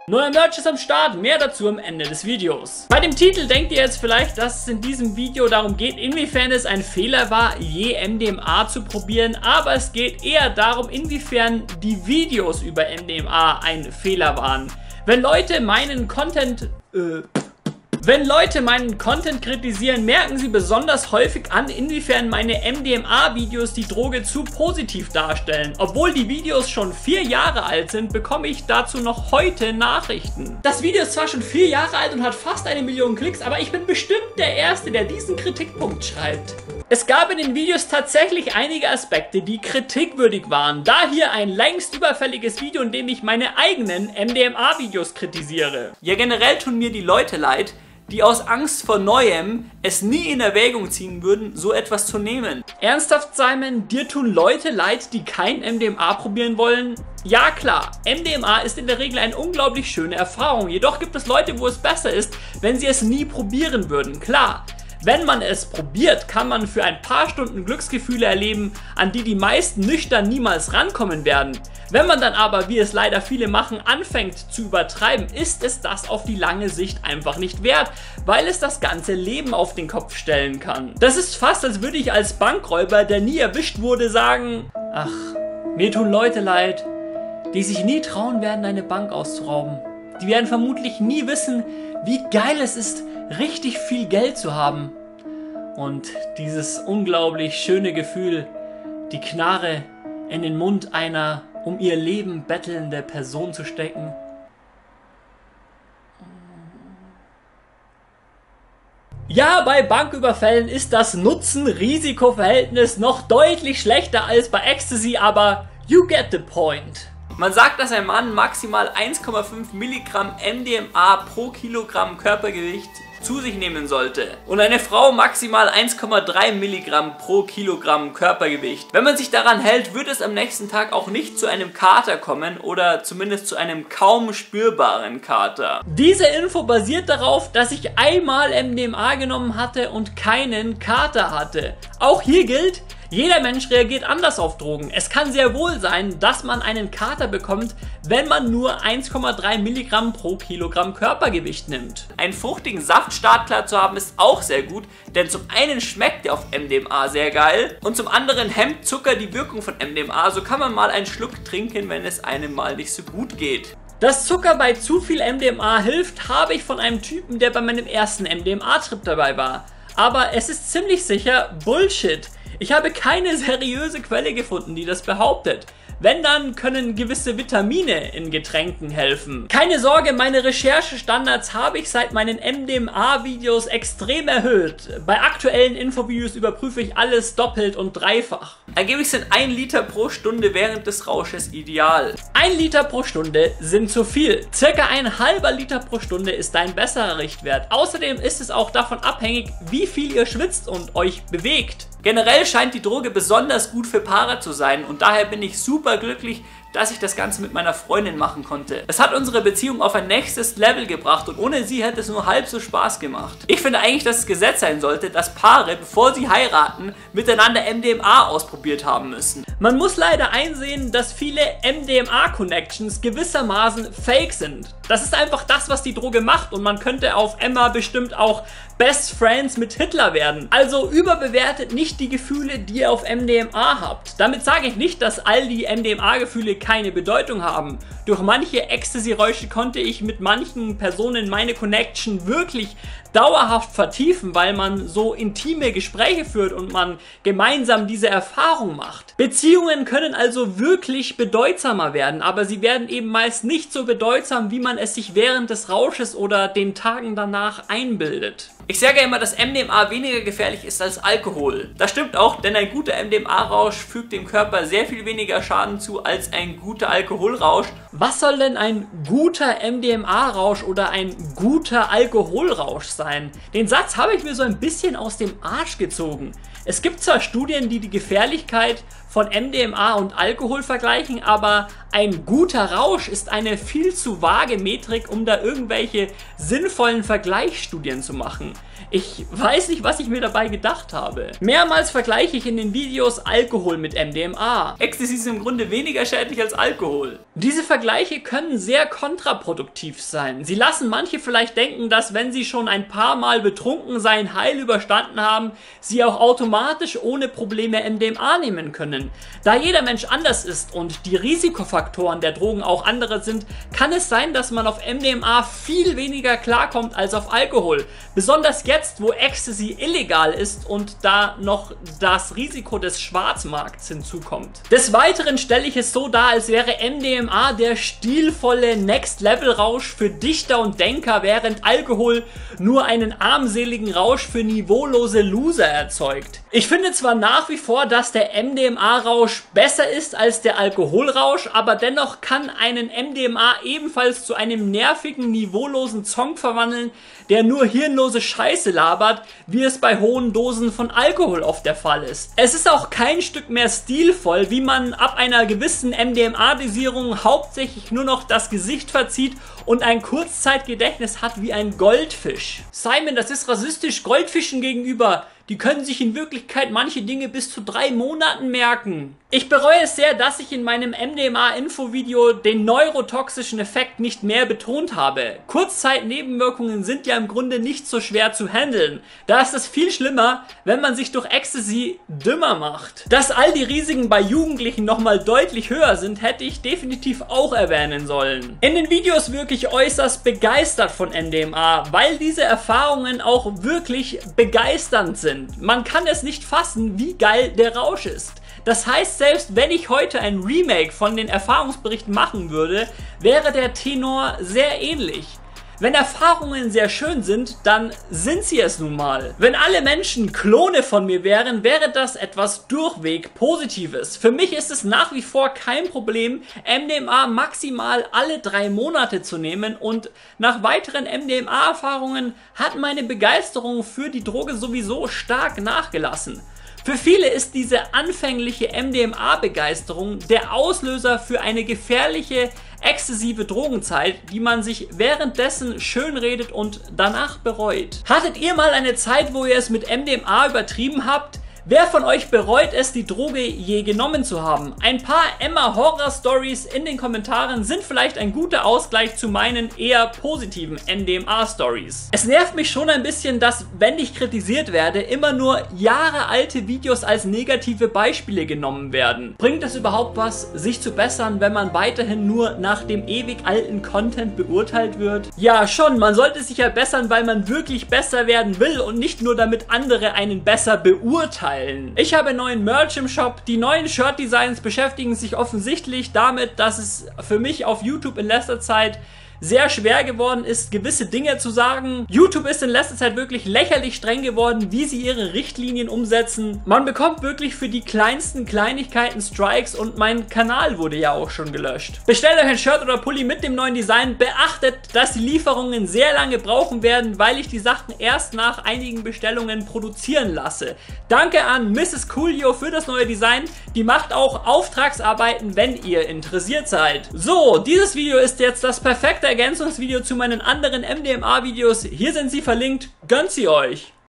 Neuer Merch ist am Start, mehr dazu am Ende des Videos. Bei dem Titel denkt ihr jetzt vielleicht, dass es in diesem Video darum geht, inwiefern es ein Fehler war, je MDMA zu probieren, aber es geht eher darum, inwiefern die Videos über MDMA ein Fehler waren. Wenn Leute meinen Content kritisieren, merken sie besonders häufig an, inwiefern meine MDMA-Videos die Droge zu positiv darstellen. Obwohl die Videos schon 4 Jahre alt sind, bekomme ich dazu noch heute Nachrichten. Das Video ist zwar schon 4 Jahre alt und hat fast 1 Million Klicks, aber ich bin bestimmt der Erste, der diesen Kritikpunkt schreibt. Es gab in den Videos tatsächlich einige Aspekte, die kritikwürdig waren. Da hier ein längst überfälliges Video, in dem ich meine eigenen MDMA-Videos kritisiere. Ja, generell tun mir die Leute leid, die aus Angst vor Neuem es nie in Erwägung ziehen würden, so etwas zu nehmen. Ernsthaft, Simon, dir tun Leute leid, die kein MDMA probieren wollen? Ja klar, MDMA ist in der Regel eine unglaublich schöne Erfahrung, jedoch gibt es Leute, wo es besser ist, wenn sie es nie probieren würden, klar. Wenn man es probiert, kann man für ein paar Stunden Glücksgefühle erleben, an die die meisten nüchtern niemals rankommen werden. Wenn man dann aber, wie es leider viele machen, anfängt zu übertreiben, ist es das auf die lange Sicht einfach nicht wert, weil es das ganze Leben auf den Kopf stellen kann. Das ist fast, als würde ich als Bankräuber, der nie erwischt wurde, sagen: Ach, mir tun Leute leid, die sich nie trauen werden, eine Bank auszurauben. Die werden vermutlich nie wissen, wie geil es ist, richtig viel Geld zu haben. Und dieses unglaublich schöne Gefühl, die Knarre in den Mund einer um ihr Leben bettelnde Person zu stecken. Ja, bei Banküberfällen ist das Nutzen-Risiko-Verhältnis noch deutlich schlechter als bei Ecstasy, aber you get the point. Man sagt, dass ein Mann maximal 1,5 Milligramm MDMA pro Kilogramm Körpergewicht zu sich nehmen sollte und eine Frau maximal 1,3 Milligramm pro Kilogramm Körpergewicht. Wenn man sich daran hält, wird es am nächsten Tag auch nicht zu einem Kater kommen oder zumindest zu einem kaum spürbaren Kater. Diese Info basiert darauf, dass ich einmal MDMA genommen hatte und keinen Kater hatte. Auch hier gilt: Jeder Mensch reagiert anders auf Drogen. Es kann sehr wohl sein, dass man einen Kater bekommt, wenn man nur 1,3 Milligramm pro Kilogramm Körpergewicht nimmt. Einen fruchtigen Saft startklar zu haben ist auch sehr gut, denn zum einen schmeckt der auf MDMA sehr geil und zum anderen hemmt Zucker die Wirkung von MDMA, so kann man mal einen Schluck trinken, wenn es einem mal nicht so gut geht. Dass Zucker bei zu viel MDMA hilft, habe ich von einem Typen, der bei meinem ersten MDMA-Trip dabei war. Aber es ist ziemlich sicher Bullshit. Ich habe keine seriöse Quelle gefunden, die das behauptet. Wenn, dann können gewisse Vitamine in Getränken helfen. Keine Sorge, meine Recherchestandards habe ich seit meinen MDMA-Videos extrem erhöht. Bei aktuellen Infovideos überprüfe ich alles doppelt und dreifach. Angeblich sind 1 Liter pro Stunde während des Rausches ideal. 1 Liter pro Stunde sind zu viel. Circa ein halber Liter pro Stunde ist ein besserer Richtwert. Außerdem ist es auch davon abhängig, wie viel ihr schwitzt und euch bewegt. Generell scheint die Droge besonders gut für Paare zu sein und daher bin ich super glücklich, dass ich das Ganze mit meiner Freundin machen konnte. Es hat unsere Beziehung auf ein nächstes Level gebracht und ohne sie hätte es nur halb so Spaß gemacht. Ich finde eigentlich, dass es Gesetz sein sollte, dass Paare, bevor sie heiraten, miteinander MDMA ausprobiert haben müssen. Man muss leider einsehen, dass viele MDMA-Connections gewissermaßen fake sind. Das ist einfach das, was die Droge macht und man könnte auf Emma bestimmt auch Best Friends mit Hitler werden. Also überbewertet nicht die Gefühle, die ihr auf MDMA habt. Damit sage ich nicht, dass all die MDMA-Gefühle keine Bedeutung haben. Durch manche Ecstasy-Räusche konnte ich mit manchen Personen meine Connection wirklich dauerhaft vertiefen, weil man so intime Gespräche führt und man gemeinsam diese Erfahrung macht. Beziehungen können also wirklich bedeutsamer werden, aber sie werden eben meist nicht so bedeutsam, wie man es sich während des Rausches oder den Tagen danach einbildet. Ich sage ja immer, dass MDMA weniger gefährlich ist als Alkohol. Das stimmt auch, denn ein guter MDMA-Rausch fügt dem Körper sehr viel weniger Schaden zu als ein guter Alkoholrausch. Was soll denn ein guter MDMA-Rausch oder ein guter Alkoholrausch sein? Den Satz habe ich mir so ein bisschen aus dem Arsch gezogen. Es gibt zwar Studien, die die Gefährlichkeit von MDMA und Alkohol vergleichen, aber ein guter Rausch ist eine viel zu vage Metrik, um da irgendwelche sinnvollen Vergleichsstudien zu machen. Ich weiß nicht, was ich mir dabei gedacht habe. Mehrmals vergleiche ich in den Videos Alkohol mit MDMA. Ecstasy ist im Grunde weniger schädlich als Alkohol. Diese Vergleiche können sehr kontraproduktiv sein. Sie lassen manche vielleicht denken, dass wenn sie schon ein paar Mal betrunken sein, heil überstanden haben, sie auch automatisch ohne Probleme MDMA nehmen können. Da jeder Mensch anders ist und die Risikofaktoren der Drogen auch andere sind, kann es sein, dass man auf MDMA viel weniger klarkommt als auf Alkohol. Besonders jetzt, wo Ecstasy illegal ist und da noch das Risiko des Schwarzmarkts hinzukommt. Des Weiteren stelle ich es so dar, als wäre MDMA der stilvolle Next-Level-Rausch für Dichter und Denker, während Alkohol nur einen armseligen Rausch für niveaulose Loser erzeugt. Ich finde zwar nach wie vor, dass der MDMA-Rausch besser ist als der Alkoholrausch, aber dennoch kann einen MDMA ebenfalls zu einem nervigen, niveaulosen Song verwandeln, der nur hirnlose Scheiße labert, wie es bei hohen Dosen von Alkohol oft der Fall ist. Es ist auch kein Stück mehr stilvoll, wie man ab einer gewissen MDMA-Dosierung hauptsächlich nur noch das Gesicht verzieht und ein Kurzzeitgedächtnis hat wie ein Goldfisch. Simon, das ist rassistisch Goldfischen gegenüber. Die können sich in Wirklichkeit manche Dinge bis zu 3 Monaten merken. Ich bereue es sehr, dass ich in meinem MDMA-Infovideo den neurotoxischen Effekt nicht mehr betont habe. Kurzzeitnebenwirkungen sind ja im Grunde nicht so schwer zu handeln. Da ist es viel schlimmer, wenn man sich durch Ecstasy dümmer macht. Dass all die Risiken bei Jugendlichen nochmal deutlich höher sind, hätte ich definitiv auch erwähnen sollen. In den Videos wirke ich äußerst begeistert von MDMA, weil diese Erfahrungen auch wirklich begeisternd sind. Man kann es nicht fassen, wie geil der Rausch ist. Das heißt, selbst wenn ich heute ein Remake von den Erfahrungsberichten machen würde, wäre der Tenor sehr ähnlich. Wenn Erfahrungen sehr schön sind, dann sind sie es nun mal. Wenn alle Menschen Klone von mir wären, wäre das etwas durchweg Positives. Für mich ist es nach wie vor kein Problem, MDMA maximal alle 3 Monate zu nehmen und nach weiteren MDMA-Erfahrungen hat meine Begeisterung für die Droge sowieso stark nachgelassen. Für viele ist diese anfängliche MDMA-Begeisterung der Auslöser für eine gefährliche, exzessive Drogenzeit, die man sich währenddessen schönredet und danach bereut. Hattet ihr mal eine Zeit, wo ihr es mit MDMA übertrieben habt? Wer von euch bereut es, die Droge je genommen zu haben? Ein paar Emma-Horror-Stories in den Kommentaren sind vielleicht ein guter Ausgleich zu meinen eher positiven MDMA-Stories. Es nervt mich schon ein bisschen, dass, wenn ich kritisiert werde, immer nur jahrealte Videos als negative Beispiele genommen werden. Bringt es überhaupt was, sich zu bessern, wenn man weiterhin nur nach dem ewig alten Content beurteilt wird? Ja, schon, man sollte sich ja bessern, weil man wirklich besser werden will und nicht nur damit andere einen besser beurteilen. Ich habe neuen Merch im Shop. Die neuen Shirt-Designs beschäftigen sich offensichtlich damit, dass es für mich auf YouTube in letzter Zeit sehr schwer geworden ist, gewisse Dinge zu sagen. YouTube ist in letzter Zeit wirklich lächerlich streng geworden, wie sie ihre Richtlinien umsetzen. Man bekommt wirklich für die kleinsten Kleinigkeiten Strikes und mein Kanal wurde ja auch schon gelöscht. Bestellt euch ein Shirt oder Pulli mit dem neuen Design. Beachtet, dass die Lieferungen sehr lange brauchen werden, weil ich die Sachen erst nach einigen Bestellungen produzieren lasse. Danke an Mrs. Coolio für das neue Design. Die macht auch Auftragsarbeiten, wenn ihr interessiert seid. So, dieses Video ist jetzt das perfekte Ergänzungsvideo zu meinen anderen MDMA-Videos. Hier sind sie verlinkt. Gönnt sie euch!